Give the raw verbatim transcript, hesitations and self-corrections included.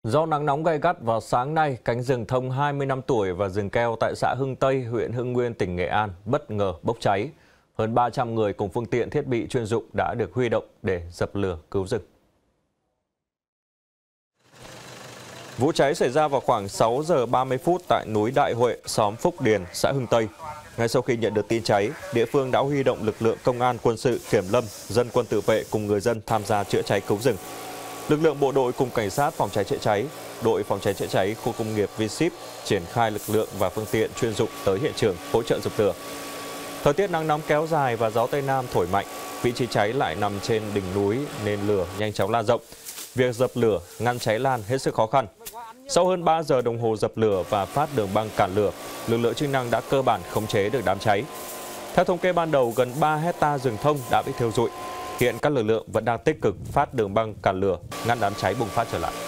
Do nắng nóng gay gắt vào sáng nay, cánh rừng thông hai mươi năm tuổi và rừng keo tại xã Hưng Tây, huyện Hưng Nguyên, tỉnh Nghệ An bất ngờ bốc cháy. Hơn ba trăm người cùng phương tiện thiết bị chuyên dụng đã được huy động để dập lửa cứu rừng. Vụ cháy xảy ra vào khoảng sáu giờ ba mươi phút tại núi Đại Huệ, xóm Phúc Điền, xã Hưng Tây. Ngay sau khi nhận được tin cháy, địa phương đã huy động lực lượng công an, quân sự, kiểm lâm, dân quân tự vệ cùng người dân tham gia chữa cháy cứu rừng. Lực lượng bộ đội cùng cảnh sát phòng cháy chữa cháy, đội phòng cháy chữa cháy khu công nghiệp V ship triển khai lực lượng và phương tiện chuyên dụng tới hiện trường hỗ trợ dập lửa. Thời tiết nắng nóng kéo dài và gió tây nam thổi mạnh, vị trí cháy lại nằm trên đỉnh núi nên lửa nhanh chóng lan rộng. Việc dập lửa, ngăn cháy lan hết sức khó khăn. Sau hơn ba giờ đồng hồ dập lửa và phát đường băng cản lửa, lực lượng chức năng đã cơ bản khống chế được đám cháy. Theo thống kê ban đầu, gần ba hecta rừng thông đã bị thiêu rụi. Hiện các lực lượng vẫn đang tích cực phát đường băng cản lửa, ngăn đám cháy bùng phát trở lại.